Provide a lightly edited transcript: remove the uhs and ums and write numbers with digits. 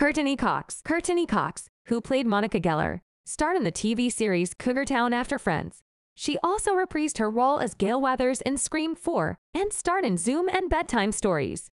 Courteney Cox, who played Monica Geller, starred in the TV series Cougar Town after Friends. She also reprised her role as Gail Weathers in Scream 4 and starred in Zoom and Bedtime Stories.